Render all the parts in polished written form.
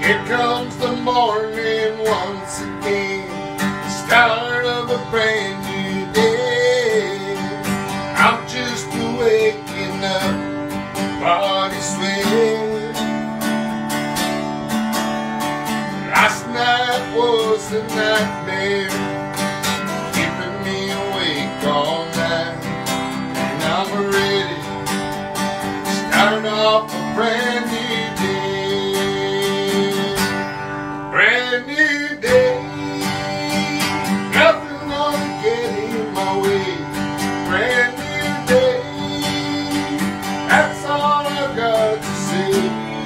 Here comes the morning once again, the start of a brand new day. I'm just waking up, body sweat. Last night was a nightmare, keeping me awake all night. And I'm ready to start off a brand new day. Brand new day, nothing gonna get in my way. Brand new day, that's all I've got to say.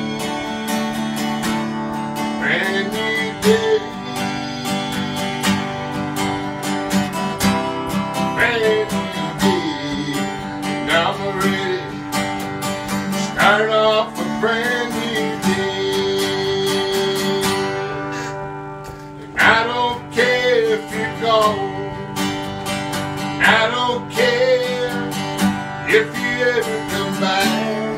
Brand new day, brand new day, and I'm ready to start off a brand new day. And I don't care if you're gone, I don't care if you ever come back.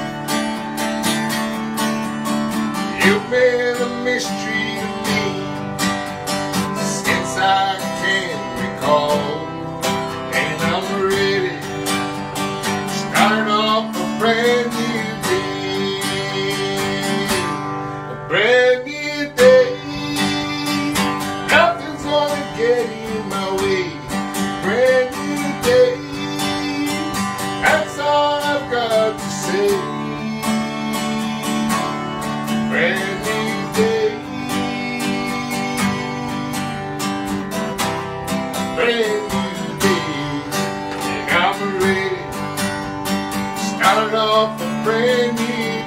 You've been a mystery to me since I can recall. And I'm ready to start off a brand new day. A brand new day, nothing's gonna get in my way. Brand new day, that's all I've got to say. Brand new day, brand new day, and I'm ready to start off a brand new day.